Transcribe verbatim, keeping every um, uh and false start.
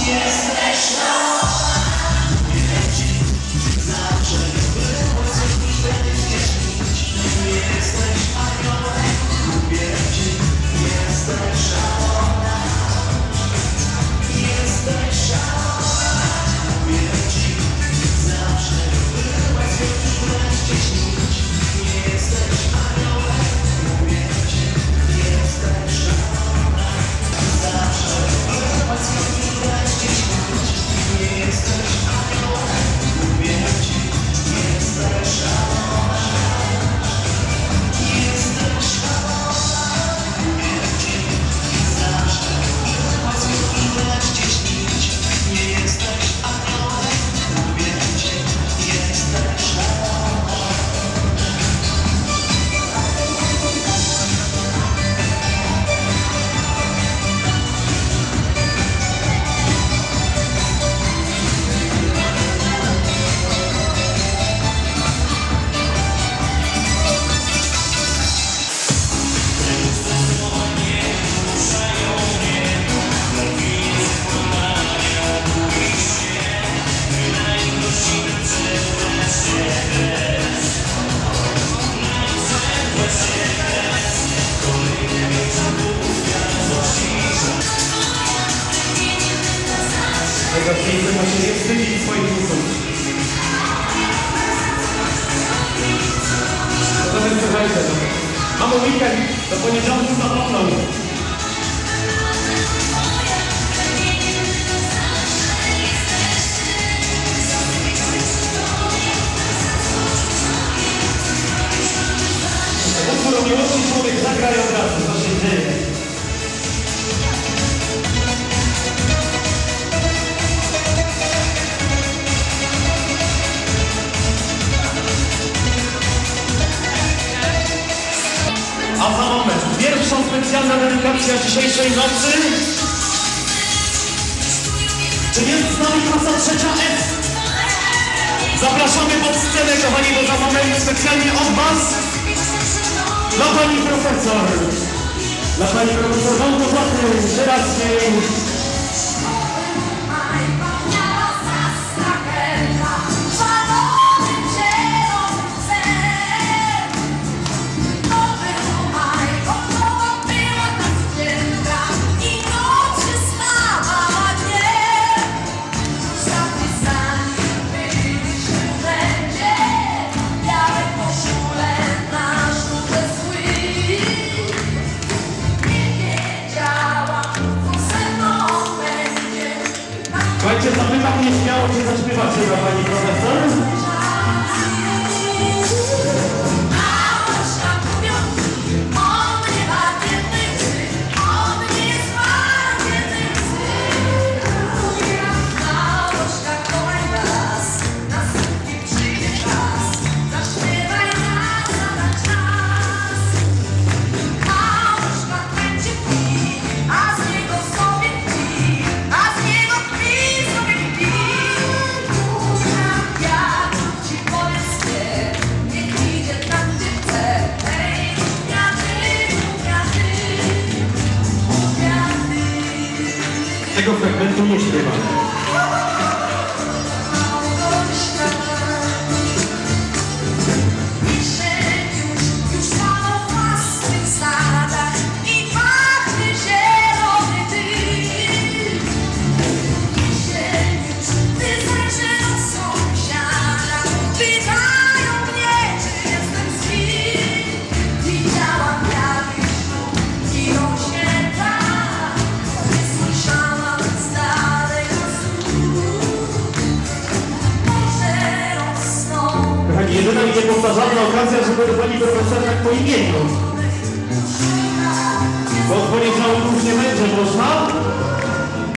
Najważniejsze, że się nie wstydzić swoich usług. To też słuchajcie, to mamy weekend, do poniedziałku zapomną. Utwór o miłości człowiek zagra i od razu, co się dzieje. A za moment, pierwszą specjalna dedykacja dzisiejszej nocy. Czy jest z nami klasa trzecia F? Zapraszamy pod scenę, kochani, bo za moment specjalnie od was dla pani profesor. Dla pani profesor Małgorzaty Żyrackiej. Słuchajcie, zapytam mnie śmiało, czy zaśpiewacie dla pani profesor? Tego fragmentu nie śpiewamy. Jedyna i niepowtarzalna okazja, żeby do pani profesor tak po imieniu. Bo od poniedziałku już nie będzie można.